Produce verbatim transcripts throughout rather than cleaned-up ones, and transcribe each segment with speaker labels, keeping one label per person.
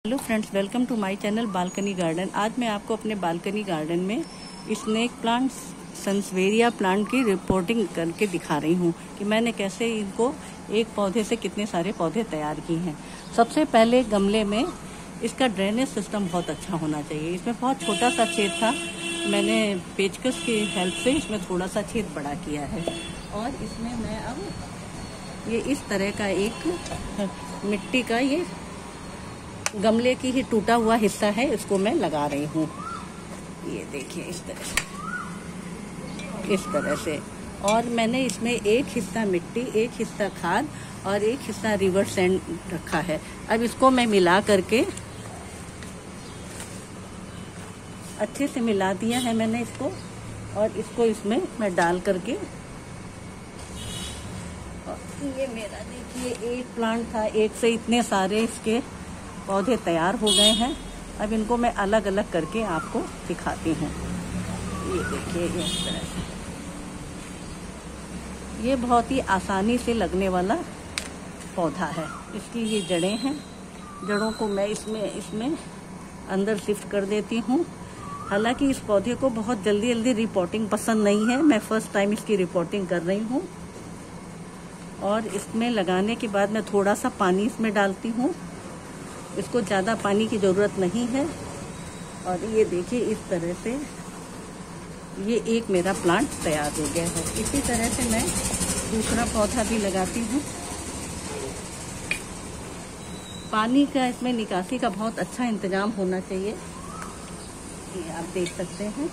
Speaker 1: Hello friends, welcome to my channel balcony garden. आज मैं आपको अपने बालकनी गार्डन में स्नेक प्लांट, सन्सवेरिया प्लांट की रिपोर्टिंग करके दिखा रही हूँ कि मैंने कैसे इनको एक पौधे से कितने सारे पौधे तैयार किए हैं। सबसे पहले गमले में इसका ड्रेनेज सिस्टम बहुत अच्छा होना चाहिए। इसमें बहुत छोटा सा छेद था, मैंने पेचकस की हेल्प से इसमें थोड़ा सा छेद बड़ा किया है और इसमें मैं अब ये इस तरह का एक मिट्टी का ये गमले की ही टूटा हुआ हिस्सा है, इसको मैं लगा रही हूँ। ये देखिए इस तरह से, इस तरह से। और मैंने इसमें एक हिस्सा मिट्टी, एक हिस्सा खाद और एक हिस्सा रिवर सैंड रखा है। अब इसको मैं मिला करके अच्छे से मिला दिया है मैंने इसको, और इसको इसमें मैं डाल करके, ये मेरा देखिए एक प्लांट था, एक से इतने सारे इसके पौधे तैयार हो गए हैं। अब इनको मैं अलग अलग करके आपको दिखाती हूँ। ये देखिए ये इस तरह से, ये बहुत ही आसानी से लगने वाला पौधा है। इसकी ये जड़ें हैं, जड़ों को मैं इसमें इसमें अंदर शिफ्ट कर देती हूँ। हालांकि इस पौधे को बहुत जल्दी जल्दी रिपोर्टिंग पसंद नहीं है, मैं फर्स्ट टाइम इसकी रिपोर्टिंग कर रही हूँ। और इसमें लगाने के बाद मैं थोड़ा सा पानी इसमें डालती हूँ, इसको ज़्यादा पानी की ज़रूरत नहीं है। और ये देखिए इस तरह से ये एक मेरा प्लांट तैयार हो गया है। इसी तरह से मैं दूसरा पौधा भी लगाती हूँ। पानी का इसमें निकासी का बहुत अच्छा इंतजाम होना चाहिए, ये आप देख सकते हैं।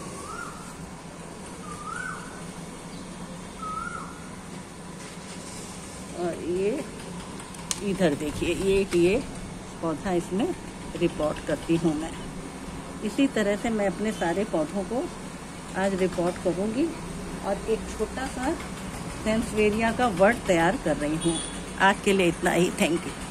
Speaker 1: और ये इधर देखिए, ये ये पौधा इसमें रिपोर्ट करती हूँ मैं। इसी तरह से मैं अपने सारे पौधों को आज रिपोर्ट करूँगी और एक छोटा सा सन्सवेरिया का वर्ड तैयार कर रही हूँ। आज के लिए इतना ही, थैंक यू।